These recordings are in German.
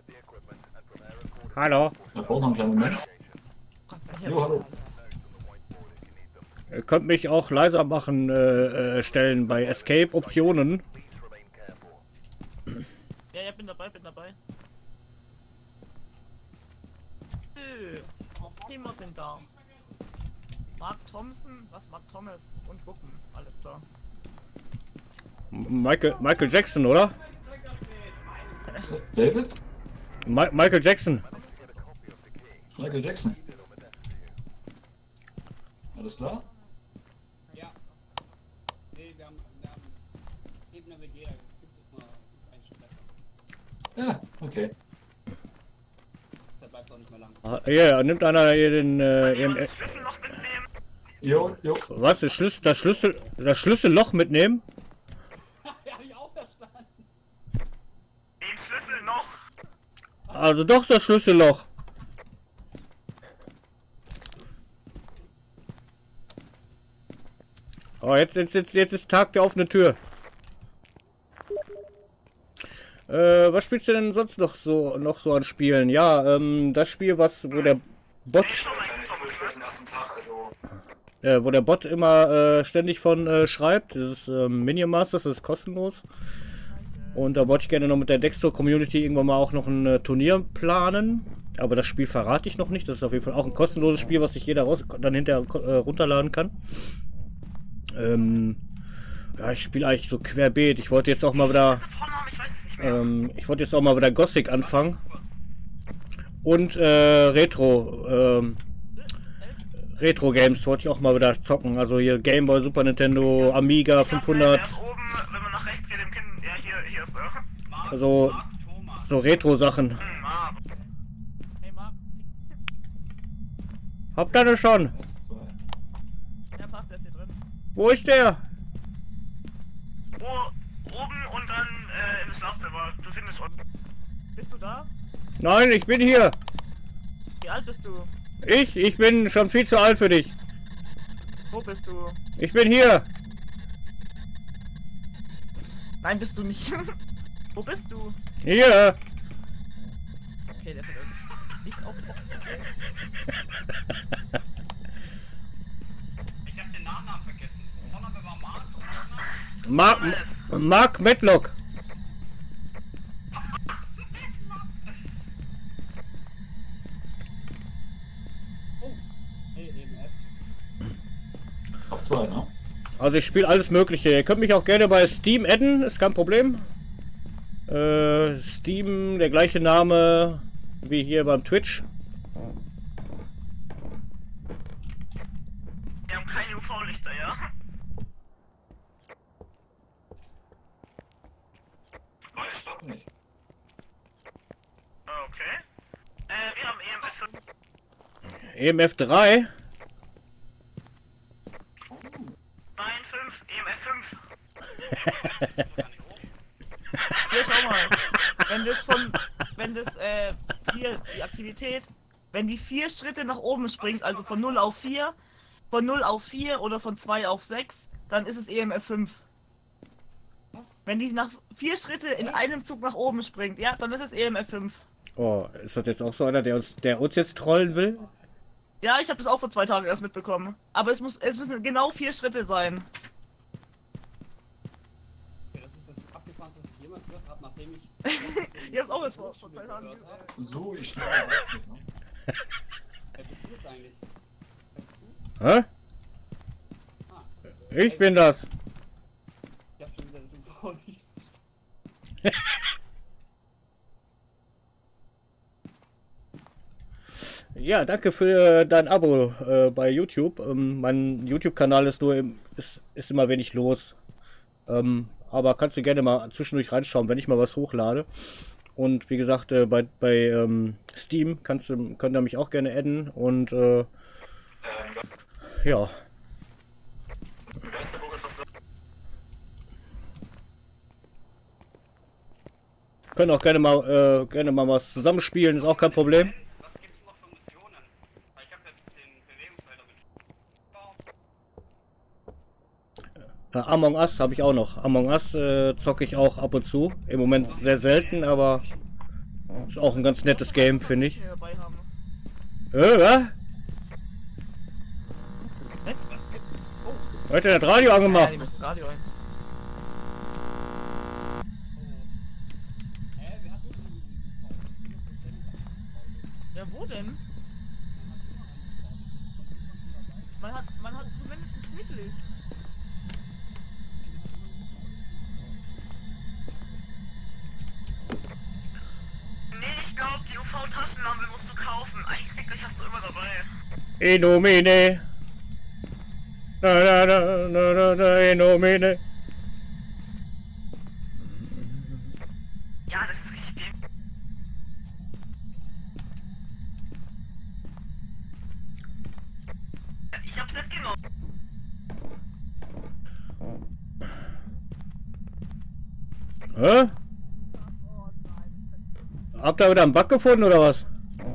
Hallo. Wir brauchen noch einen kleinen Moment. Jo, hallo. Ihr könnt mich auch leiser machen, stellen bei Escape Optionen. Ja, bin dabei, bin dabei. Niemand denn da? Mark Thompson, was Mark Thomas und Gucken, alles klar. Michael Jackson, oder? David? Michael Jackson. Michael Jackson. Alles klar? Ja. Nee, wir haben Ebene mit jeder. Gibt es mal einen Stück besser. Ja, okay. Der bleibt doch nicht mehr lang. Ja, nimmt einer hier den Jo. was? Das Schlüsselloch mitnehmen? Ja, hab ich auch verstanden. Den Schlüssel noch! Also doch das Schlüsselloch. Oh, jetzt ist Tag der offenen Tür. Was spielst du denn sonst noch so an Spielen? Ja, das Spiel, wo der Bot immer ständig von schreibt, dieses Minion Masters, das ist kostenlos. Und da wollte ich gerne noch mit der Dexter Community irgendwann mal auch noch ein Turnier planen. Aber das Spiel verrate ich noch nicht. Das ist auf jeden Fall auch ein kostenloses Spiel, was sich jeder dann hinterher runterladen kann. Ja, ich spiele eigentlich so querbeet. Ich wollte jetzt auch mal wieder Gothic anfangen. Und Retro Games wollte ich auch mal wieder zocken. Also hier Game Boy, Super Nintendo, Amiga 500. Oben, wenn man nach rechts geht, im Kind, ja, hier ist er. Also so Retro Sachen. Hey Marc. Habt ihr das schon? Ja, passt, der ist hier drin. Wo ist der? Oben und dann im Schlafzimmer. Du findest uns. Bist du da? Nein, ich bin hier. Wie alt bist du? Ich bin schon viel zu alt für dich. Wo bist du? Ich bin hier. Nein, bist du nicht. Wo bist du? Hier. Okay, der wird nicht auf Box. Ich hab den Nachnamen vergessen. Vorname war Mark. Mark Medlock. Auf 2, ne? Also ich spiele alles Mögliche. Ihr könnt mich auch gerne bei Steam adden, ist kein Problem. Steam, der gleiche Name wie hier beim Twitch. Wir haben keine UV-Lichter, ja? Ich glaube nicht. Okay. Wir haben EMF 5. EMF 3. Nein, 5. EMF 5. Hier, schau mal. Hier, die Aktivität, wenn die 4 Schritte nach oben springt, also von 0 auf 4, von 0 auf 4 oder von 2 auf 6, dann ist es EMF 5. Wenn die nach 4 Schritte in einem Zug nach oben springt, ja, dann ist es EMF 5. Oh, ist das jetzt auch so einer, der uns jetzt trollen will? Ja, ich habe das auch vor 2 Tagen erst mitbekommen. Aber es müssen genau 4 Schritte sein. Okay, das ist das abgefahrenste, was ich jemals gehört habe, nachdem ich... Ich hab's auch erst vor 2 Tagen gehört. So, ich schnell. Wer bist du jetzt eigentlich? Hä? Ich bin das. Ich hab schon wieder das UV nicht. Ja, danke für dein Abo bei YouTube. Mein YouTube-Kanal ist ist immer wenig los. Aber kannst du gerne mal zwischendurch reinschauen, wenn ich mal was hochlade. Und wie gesagt, bei Steam könnt ihr mich auch gerne adden. Und ja. Können auch gerne mal was zusammenspielen, ist auch kein Problem. Was gibt's noch für Missionen? Weil ich hab jetzt den Bewegungsfelder mit... Among Us habe ich auch noch. Among Us zocke ich auch ab und zu. Im Moment sehr selten, aber Ist auch ein ganz nettes Game, finde ich. Dabei haben. Was? Nett. Oh, Heute hat das Radio ja, angemacht. die macht das Radio ein. Wir hatten Ja, wo denn? Man hat zumindest ein Schnittlicht. Nee, ich glaube, die UV-Taschenlampe musst du kaufen. Eigentlich hast du immer dabei. Enomine. Na na na na na na Enomine. Ja, das ist richtig. Ja, ich hab's nicht genommen. Hä? Habt ihr wieder einen Bug gefunden oder was?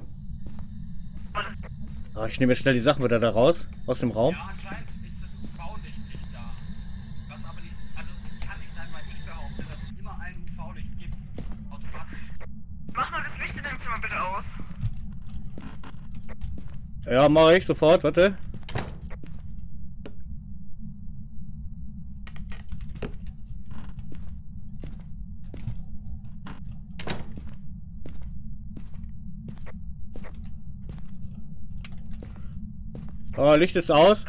Ah, ich nehme jetzt schnell die Sachen wieder da raus, aus dem Raum. Ja, anscheinend ist das UV-Licht nicht da. Was aber nicht, also es kann nicht sein, weil ich behaupte, dass es immer ein UV-Licht gibt. Automatisch. Mach mal das Licht in dem Zimmer bitte aus. Ja, mache ich sofort, warte. Oh, Licht ist aus.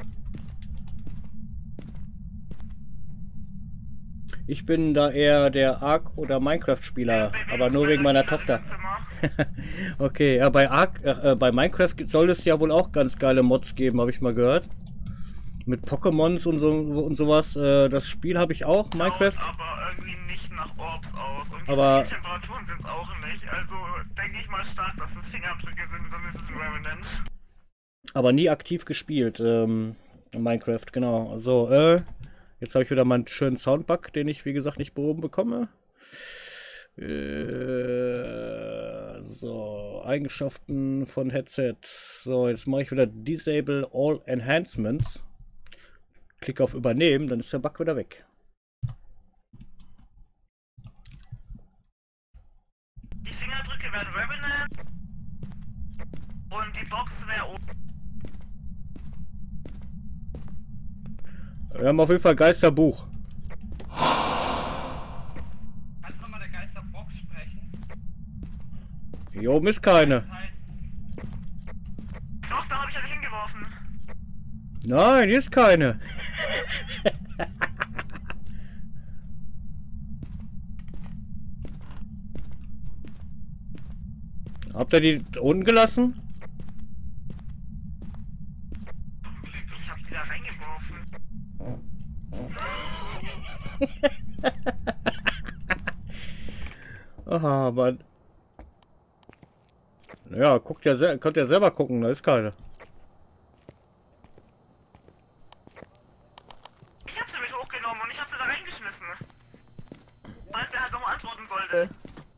Ich bin da eher der Ark- oder Minecraft-Spieler, aber nur wegen meiner Tochter. Okay, ja, bei Ark, bei Minecraft soll es ja wohl auch ganz geile Mods geben, habe ich mal gehört. Mit Pokémons und so und sowas. Das Spiel habe ich auch, Minecraft. Aber irgendwie nicht nach Orbs aus. Und Aber- die Temperaturen sind es auch nicht. Also denke ich mal stark, dass es Fingerabdrücke sind, dann ist es ein Revenant. Aber nie aktiv gespielt, Minecraft, genau. So, jetzt habe ich wieder meinen schönen Soundbug, den ich, wie gesagt, nicht behoben bekomme. So, Eigenschaften von Headset. So, jetzt mache ich wieder Disable All Enhancements. Klicke auf Übernehmen, dann ist der Bug wieder weg. Die Fingerdrücke werden Revenant. Und die Box wäre oben. Wir haben auf jeden Fall Geisterbuch. Kannst du nochmal der Geisterbox sprechen? Hier oben ist keine. Das heißt, Doch, da habe ich alle hingeworfen. Nein, hier ist keine. Habt ihr die unten gelassen? Ich habe die da reingeworfen. Aha, Mann. Ja, könnt ihr selber gucken, da ist keine. Ich habe sie mit hochgenommen und ich habe sie da reingeschmissen. Weil der halt nochmal antworten sollte.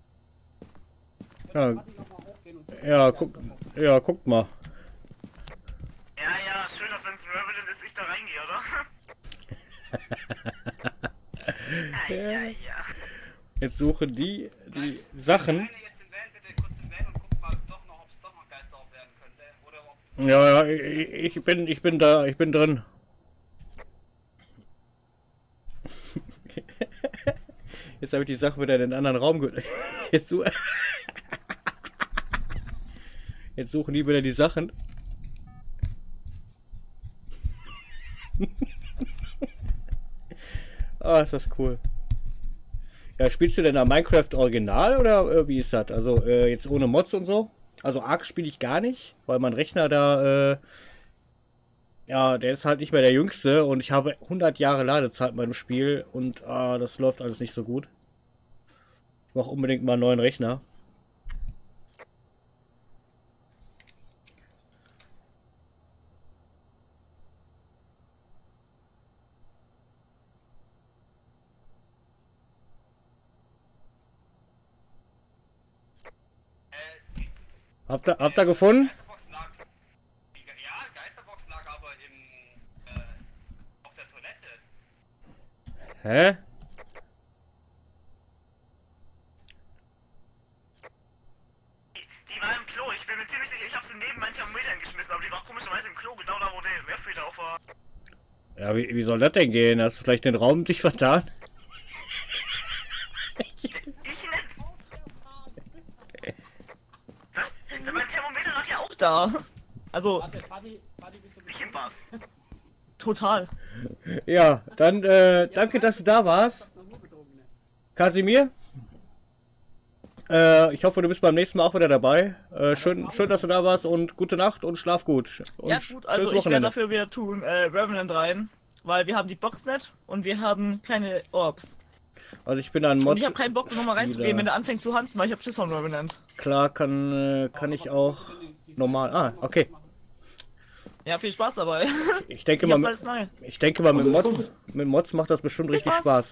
Ja, lass mich nochmal hochgehen und ja, guckt mal. Ja, ja, schön, dass wenn es ein Revenant ist, ich da reingehe, oder? ja, ja, ja. Jetzt suchen die Sachen. Meine jetzt den Van bitte kurz den Van und guck mal doch noch, ob es doch noch Geister auch werden könnte. Oder ob Ja, ja, ich bin da, ich bin drin. Jetzt habe ich die Sache wieder in den anderen Raum jetzt, jetzt suchen die wieder die Sachen. Ah, ist das cool. Ja, spielst du denn da Minecraft Original oder wie ist das? Also jetzt ohne Mods und so? Also Ark spiele ich gar nicht, weil mein Rechner da, ja, der ist halt nicht mehr der jüngste und ich habe 100 Jahre Ladezeit bei dem Spiel und das läuft alles nicht so gut. Ich brauche unbedingt mal einen neuen Rechner. Habt ihr gefunden? Geisterbox lag. Ja, Geisterbox lag aber auf der Toilette. Hä? Ja, wie soll das denn gehen? Hast du vielleicht den Raum dich vertan? Ich nicht. Was? Mein Thermometer lag ja auch da. Also, Warte, Party bist du ich im Bad. Total. Ja, dann danke, dass du da warst. noch nur betrunken, ne? Kasimir. Ich hoffe, du bist beim nächsten Mal auch wieder dabei. Schön, dass du da warst und gute Nacht und schlaf gut. Und Ja gut, also ich werde dafür wieder tun, Revenant rein. Weil wir haben die Box nicht und wir haben keine Orbs. Also ich bin ein Mod. Und ich habe keinen Bock, nochmal reinzugehen, wenn der anfängt zu handeln, weil ich habe Schiss von Revenant. Klar, kann ich auch normal. Ah, okay. Ja, viel Spaß dabei. Ich denke Ich mal, hab's alles neu. ich denke mal Also mit Mods macht das bestimmt richtig Spaß.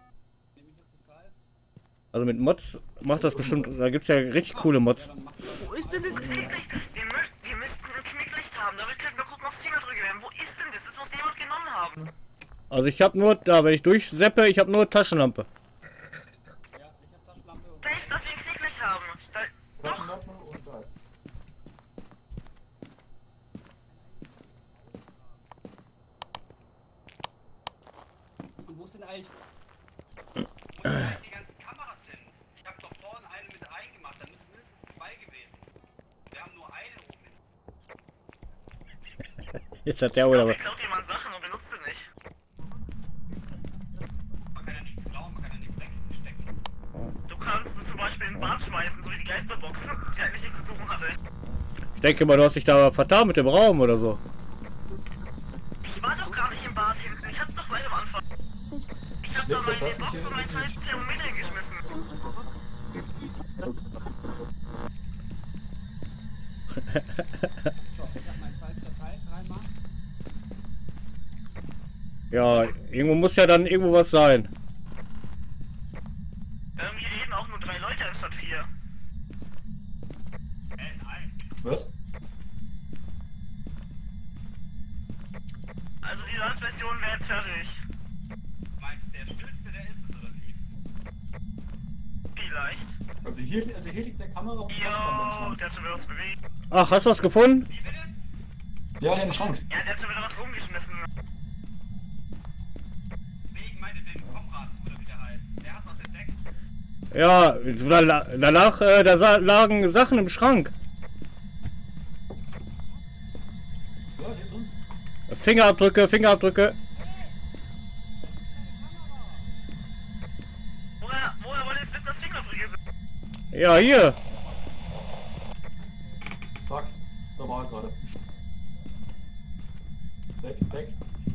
Also mit Mods macht das bestimmt, da gibt's ja richtig coole Mods. Wo ist denn das Knicklicht? Wir müssten ein Knicklicht haben, damit könnten wir gucken, ob Fingerabdrücke werden. Wo ist denn das? Das muss jemand genommen haben. Also ich habe nur, da wenn ich durchseppe, ich habe nur Taschenlampe. Ja, ich hab Taschenlampe und... Safe, dass wir ein Knicklicht haben. Doch. Taschenlampe und da. Und wo ist denn eigentlich... Die ganzen Kameras hin. Ich habe doch vorne eine mit reingemacht, da müssen mindestens 2 gewesen. Wir haben nur eine oben. Jetzt hat der oder was. Klaut jemand Sachen und benutzt sie nicht. Man kann ja nichts klauen, man kann ja nichts wegstecken. Du kannst zum Beispiel in den Bad schmeißen, so wie die Geisterbox, die eigentlich nichts zu suchen hatte. Ich denke mal, du hast dich da vertan mit dem Raum oder so. Ich war doch gar nicht im Bad hinten, ich hab's doch gleich am Anfang. Ich hab da Das meine hat mich Box und mein scheiß Thermometer hingeschmissen. So, ich hab mein Salz verteilt, dreimal. Ja, irgendwo muss ja dann irgendwo was sein. Hier reden auch nur 3 Leute anstatt 4. Nein. Was? Also die Salzversion wäre jetzt fertig. Meinst du, der Stützte, der ist es oder wie? Vielleicht. Also hier liegt der Kamera und Taschenlampe im Jo, Schrank. der hat schon wieder was bewegt. Ach, hast du was gefunden? Wie bitte? Ja, hier im Schrank. Ja, der hat schon wieder was rumgeschmissen. Nee, ich meine den Komrad, oder wie der heißt. Der hat was entdeckt. Ja, danach, lagen Sachen im Schrank. Ja, hier drin. Fingerabdrücke. Woher wollt ihr jetzt wissen, dass Fingerabdrücke sind? Ja, hier. Fuck, da war er gerade. Weg.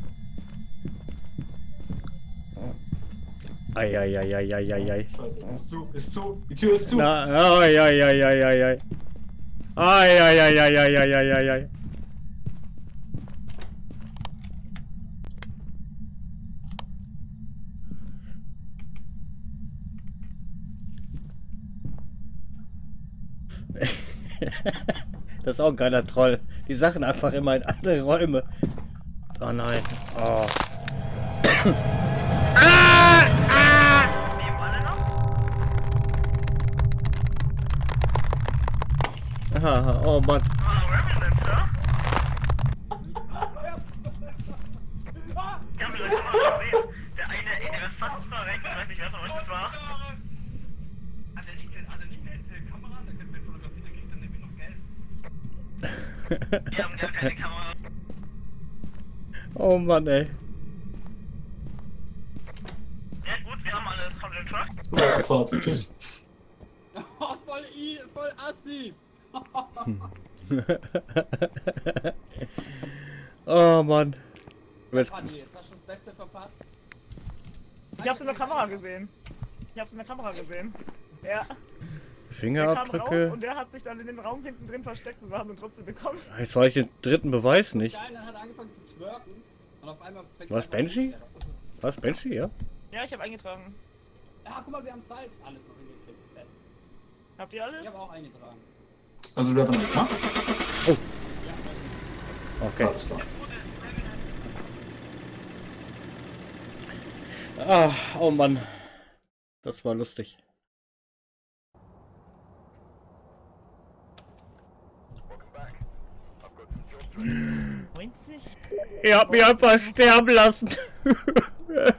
Ei. Scheiße, ist zu. Die Tür ist zu. Na, ai. Ei. Das ist auch ein geiler Troll. Die Sachen einfach immer in andere Räume. Oh nein. Oh. Leben alle noch? Aha, oh Mann. Ah, Revenant, ja? Die haben wir gleich schon mal gesehen. Der eine, ey, der ist fast verreckt. Ich weiß nicht, wer von euch das war. Hat er nicht eine Kamera? Da können wir fotografieren, dann kriegt er nämlich noch Geld. Die haben gar keine Kamera. Oh Mann, ey. Ja gut, wir haben alles von dem Truck. Abfahrt. Tschüss. Oh, voll assi! Oh Mann. Party, jetzt hast du das Beste verpasst. Ich hab's in der Kamera gesehen. Ja. Der kam raus Fingerabdrücke. und der hat sich dann in dem Raum hinten drin versteckt und wir haben ihn trotzdem bekommen. Jetzt war ich den dritten Beweis nicht. Der eine hat angefangen zu twerken und auf einmal fängt Was, er an- Banshee? Was, Banshee, ja? Ja, ich habe eingetragen. Ja, guck mal, wir haben Salz. Alles noch hingekriegt. Fett. Habt ihr alles? Ich habe auch eingetragen. Also Revenant, ne? Okay. Alles klar. Ah, oh Mann. Das war lustig. 90? Ihr habt mich einfach sterben lassen. Sorry.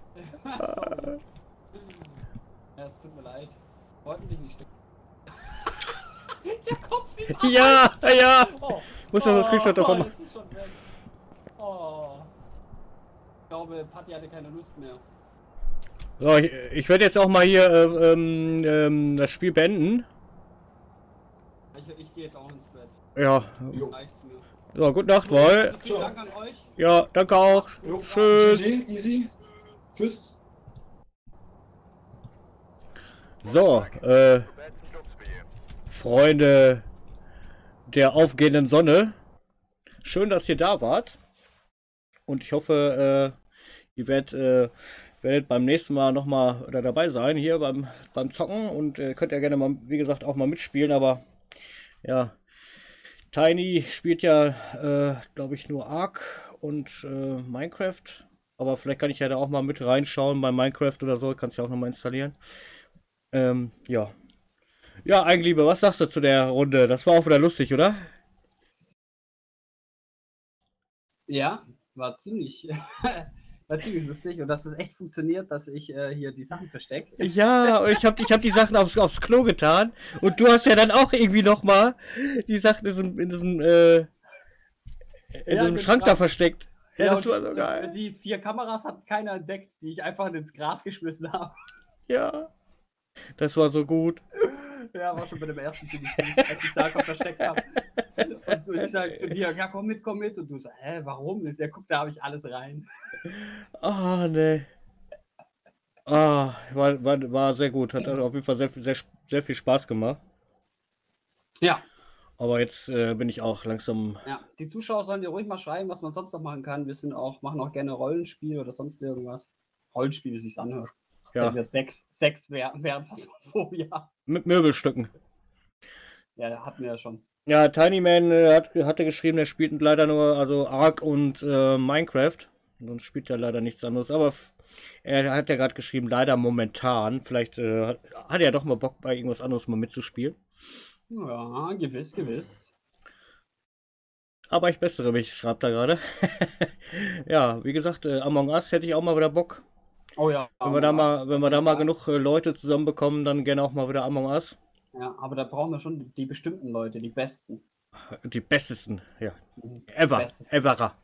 Ja, es tut mir leid. Wollten dich nicht stimmen. Der Kopf nicht. Ja, ja. Oh. Muss doch das Screenshot davon machen. Jetzt ist schon weg. Oh. Ich glaube, Patti hatte keine Lust mehr. So, ich werde jetzt auch mal hier das Spiel beenden. Ich gehe jetzt auch ins Bett. Ja. Jo. Reicht's mir. So, gute Nacht, Woll. Also vielen Dank an euch. Ja, danke auch. Jo. Tschüss. GG, easy. Tschüss. So, Freunde der aufgehenden Sonne. Schön, dass ihr da wart. Und ich hoffe, ihr werdet beim nächsten Mal nochmal dabei sein, hier beim Zocken. Und könnt ja gerne mal, wie gesagt, auch mal mitspielen. Aber ja, Tiny spielt ja, glaube ich, nur Ark und Minecraft. Aber vielleicht kann ich ja da auch mal mit reinschauen bei Minecraft oder so. Kannst ja auch nochmal installieren. Ja. Ja, Eigenliebe, was sagst du zu der Runde? Das war auch wieder lustig, oder? Ja, war ziemlich, war ziemlich lustig und dass es echt funktioniert, dass ich hier die Sachen versteckt. Ja, und ich hab die Sachen aufs Klo getan. Und du hast ja dann auch irgendwie nochmal die Sachen in diesem Schrank da versteckt. Ja, das war so geil. Die 4 Kameras hat keiner entdeckt, die ich einfach ins Gras geschmissen habe. Ja, das war so gut. Ja, war schon bei dem ersten ziemlich gut, als ich Sarkov versteckt habe. Und so, ich sag zu dir, ja komm mit. Und du so, hä, warum? Ja, guck, da habe ich alles rein. Ah, ne. Ah, war sehr gut. Hat auf jeden Fall sehr viel Spaß gemacht. Ja. Aber jetzt bin ich auch langsam. Ja, die Zuschauer sollen dir ruhig mal schreiben, was man sonst noch machen kann. Wir machen auch gerne Rollenspiel oder sonst irgendwas. Rollenspiel, wie es sich anhört. Ja. Wir 6 wären Phasmophobia. Mit Möbelstücken. Ja, hatten wir ja schon. Ja, Tinyman hatte geschrieben, er spielt leider nur Ark und Minecraft. Sonst spielt er leider nichts anderes. Aber er hat ja gerade geschrieben, leider momentan. Vielleicht hat er ja doch mal Bock, bei irgendwas anderes mal mitzuspielen. Ja, gewiss. Aber ich bessere mich, schreibt er gerade. Ja, wie gesagt, Among Us hätte ich auch mal wieder Bock. Oh ja. Wenn wir da mal genug Leute zusammenbekommen, dann gerne auch mal wieder Among Us. Ja, aber da brauchen wir schon die bestimmten Leute, die besten. Die bestesten, ja. Bestes. Everer.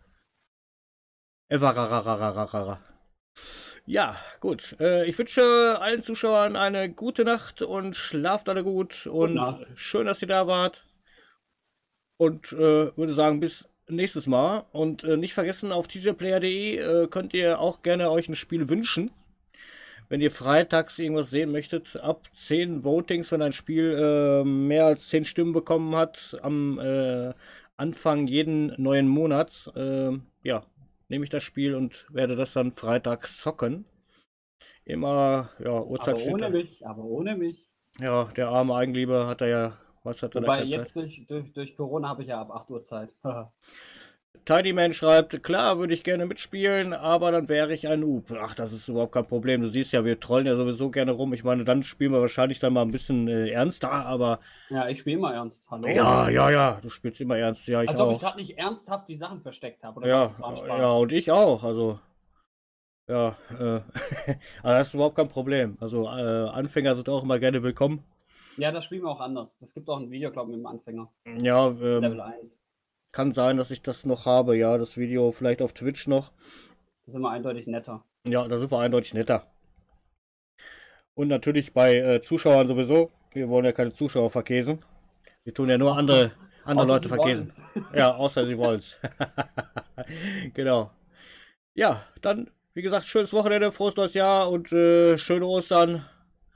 Ja, gut. Ich wünsche allen Zuschauern eine gute Nacht und schlaft alle gut. Und Nacht. schön, dass ihr da wart. Und würde sagen, bis nächstes Mal. Und nicht vergessen, auf tjplayer.de könnt ihr auch gerne euch ein Spiel wünschen. Wenn ihr freitags irgendwas sehen möchtet, ab 10 Votings, wenn ein Spiel mehr als 10 Stimmen bekommen hat, am Anfang jeden neuen Monats, ja, nehme ich das Spiel und werde das dann freitags zocken. Immer, ja, Uhrzeit steht da. Aber ohne mich. Ja, der arme Eigenliebe hat er ja, was hat er da Wobei, keine jetzt Zeit. durch Corona habe ich ja ab 8 Uhr Zeit. Tidyman schreibt, klar, würde ich gerne mitspielen, aber dann wäre ich ein Noob. Ach, das ist überhaupt kein Problem. Du siehst ja, wir trollen ja sowieso gerne rum. Ich meine, dann spielen wir wahrscheinlich dann mal ein bisschen ernster, aber... Ja, ich spiele mal ernst. Hallo? Ja, du spielst immer ernst. Ja, ich Als ob ich auch. gerade nicht ernsthaft die Sachen versteckt habe. Oder Ja, was? War ein Spaß. ja, und ich auch. Also, ja, aber das ist überhaupt kein Problem. Also, Anfänger sind auch immer gerne willkommen. Ja, das spielen wir auch anders. Das gibt auch ein Video, glaube ich, mit dem Anfänger. Ja, Level 1. kann sein, dass ich das noch habe. Ja, das Video vielleicht auf Twitch noch. Das ist immer eindeutig netter. Ja, da sind wir eindeutig netter. Und natürlich bei Zuschauern sowieso. Wir wollen ja keine Zuschauer verkäsen. Wir tun ja nur andere Außer Leute sie verkäsen. wollen's. Ja, außer sie wollen's. Genau. Ja, dann, wie gesagt, schönes Wochenende, frohes neues Jahr und schöne Ostern.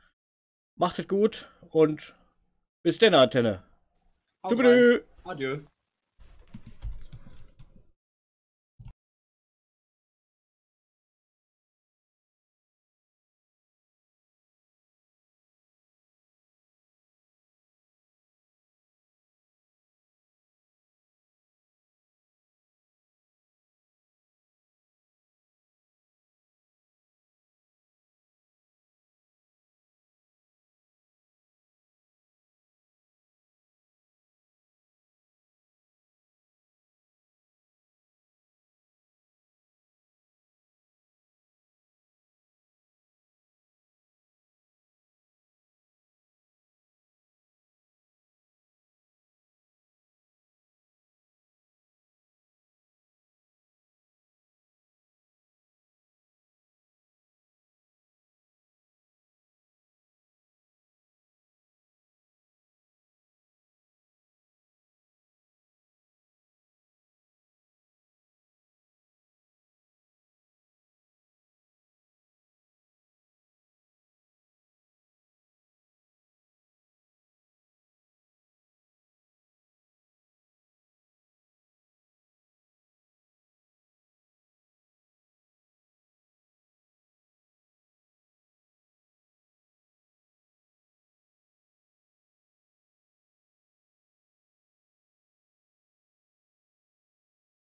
Macht es gut und bis denn, Antenne. Haut rein. Tschüss. Adieu.